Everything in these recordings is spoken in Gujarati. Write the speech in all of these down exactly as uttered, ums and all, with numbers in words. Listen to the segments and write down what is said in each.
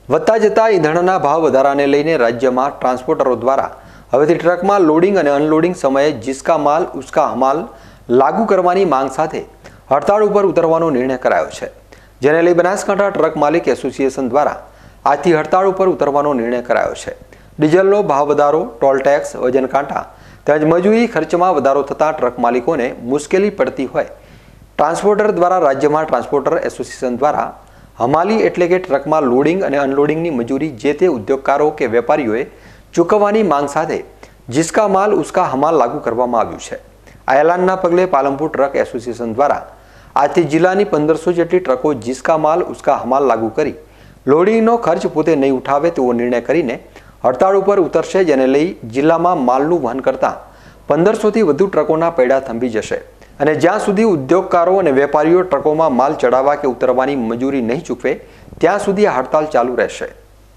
વધતા જતા ઈંધણના ભાવ વધારાને લઈને રાજ્યમાં ટ્રાન્સપોર્ટરો દ્વારા હવેથી ટ્રકમાં લોડિંગ અને અનલોડિંગ સમયે જિસકા માલ ઉસકા હમાલ લાગુ કરવાની માંગ સાથે હડતાળ ઉપર ઉતરવાનો નિર્ણય કરાયો છે, જેને લઈ બનાસકાંઠા ટ્રક માલિક એસોસિએશન દ્વારા આજથી હડતાળ ઉપર ઉતરવાનો નિર્ણય કરાયો છે। ડીઝલનો ભાવ વધારો, ટોલ ટેક્સ, વજન કાંટા તેમજ મજૂરી ખર્ચમાં વધારો થતાં ટ્રક માલિકોને મુશ્કેલી પડતી હોય ટ્રાન્સપોર્ટર દ્વારા રાજ્યમાં ટ્રાન્સપોર્ટર એસોસિએશન દ્વારા હમાલી એટલે કે ટ્રકમાં લોડિંગ અને અનલોડિંગની મજૂરી જે તે ઉદ્યોગકારો કે વેપારીઓએ ચૂકવવાની માંગ સાથે જિસકા માલ ઉસકા હમાલ લાગુ કરવામાં આવ્યું છે। આ એલાનના પગલે પાલનપુર ટ્રક એસોસિએશન દ્વારા આજથી જિલ્લાની પંદરસો જેટલી ટ્રકો જિસકા માલ ઉસકા હમાલ લાગુ કરી લોડિંગનો ખર્ચ પોતે નહીં ઉઠાવે તેવો નિર્ણય કરીને હડતાળ ઉપર ઉતરશે, જેને લઈ જિલ્લામાં માલનું વહન કરતા પંદરસોથી વધુ ટ્રકોના પૈડા થંભી જશે અને જ્યાં સુધી ઉદ્યોગકારો અને વેપારીઓ ટ્રકોમાં માલ ચડાવવા કે ઉતરવાની મજૂરી નહીં ચૂકવે ત્યાં સુધી આ હડતાળ ચાલુ રહેશે।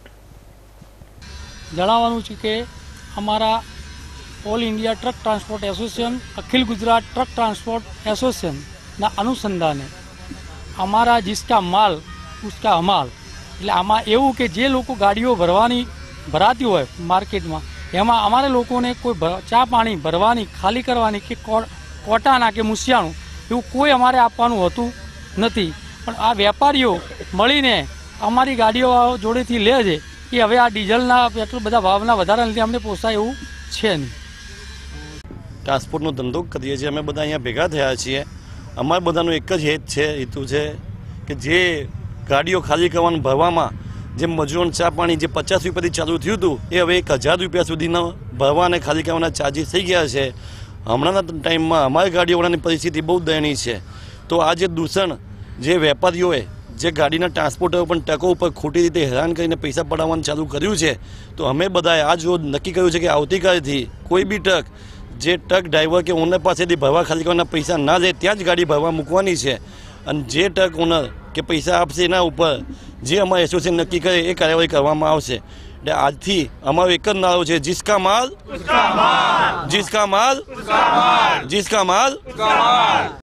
જણાવવાનું છે કે અમારા all India truck transport association, અખિલ ગુજરાત ટ્રક ટ્રાન્સપોર્ટ એસોસિએશનના અનુસંધાને અમારા જિસકા માલ ઉસકા હમાલ એટલે આમાં એવું કે જે લોકો ગાડીઓ ભરવાની ભરાતી હોય માર્કેટમાં એમાં અમારે લોકોને કોઈ ચા પાણી ભરવાની, ખાલી કરવાની કે કોટાના કે મુસિયાનું એવું કોઈ અમારે આપવાનું હોતું નથી, પણ આ વેપારીઓ મળીને અમારી ગાડીઓ જોડેથી લે છે કે હવે આ ડીઝલના પેટ્રોલ બધા ભાવના વધારાને લીધે અમને પોસાય એવું છે નહીં। ટ્રાન્સપોર્ટનો ધંધો કરીએ છીએ, અમે બધા અહીંયા ભેગા થયા છીએ। અમારા બધાનો એક જ હેત છે, હેતુ છે કે જે ગાડીઓ ખાલી કરવાનું ભરવામાં જે મજૂરોને ચા પાણી જે પચાસ રૂપિયાથી ચાલુ થયું હતું એ હવે એક હજાર રૂપિયા સુધીના ભરવા અને ખાલી કરવાના ચાર્જીસ થઈ ગયા છે। હમણાંના ટાઈમમાં અમારી ગાડીઓની પરિસ્થિતિ બહુ દયનીય છે, તો આ જે દૂષણ જે વેપારીઓએ જે ગાડીના ટ્રાન્સપોર્ટરો પણ ટ્રકો ઉપર ખોટી રીતે હેરાન કરીને પૈસા પડાવવાનું ચાલુ કર્યું છે, તો અમે બધાએ આજ રોજ નક્કી કર્યું છે કે આવતીકાલથી કોઈ બી ટ્રક જે ટ્રક ડ્રાઈવર કે ઓનર પાસેથી ભરવા ખાલી કરવાના પૈસા ના લે ત્યાં જ ગાડી ભરવા મૂકવાની છે, અને જે ટ્રક ઓનર કે પૈસા આપશે એના ઉપર જે અમારા એસોસિએશન નક્કી કરે એ કાર્યવાહી કરવામાં આવશે। એટલે આજથી અમારો એક જ નારો છે, જિસકા માલ જિસકા માલ જિસકા માલ।